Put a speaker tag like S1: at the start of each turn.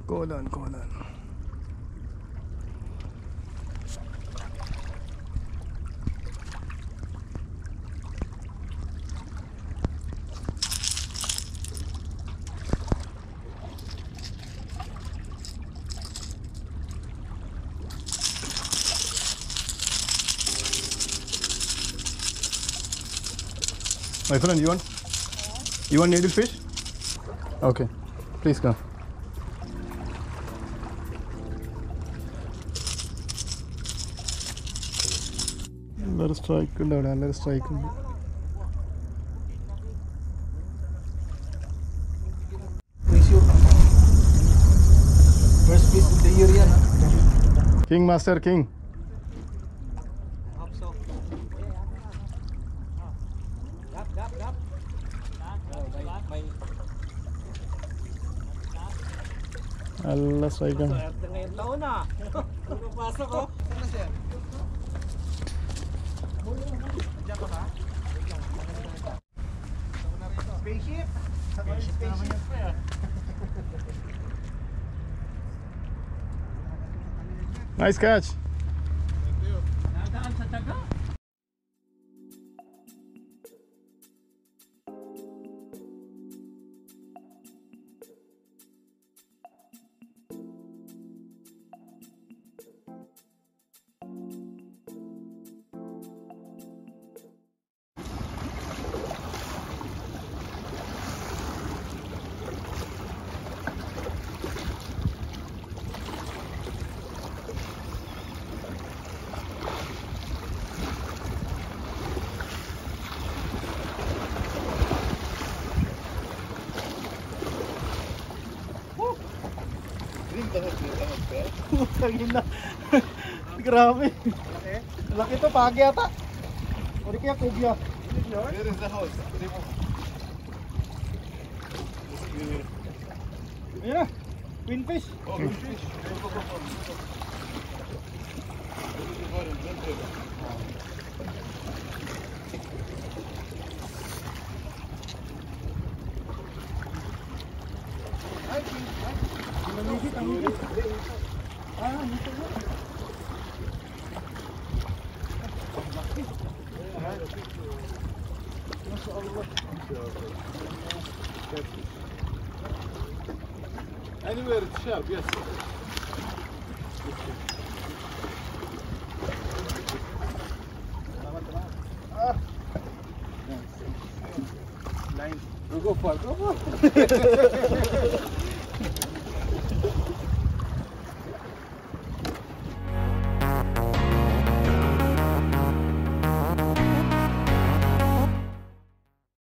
S1: Kolan. My friend, you want needlefish? Okay, please come. Let us strike. Let us strike.
S2: First piece of the year yan, ha?
S1: King, Master King. Allah strike.
S2: Ngayong taon na. Pasok ko. Ano sir? Diyan ka ba? Spaceship? Spaceship naman yan pa yan.
S1: Nice catch.
S2: Thank you. Nadaan sa taga.
S1: Tangina. Grabe. Laki to, pagi ata. O di kaya kubya.
S2: Where is the house?
S1: Yeah, winfish.
S2: Oh, fish. Anywhere it's sharp, yes. Line. Go far, go far.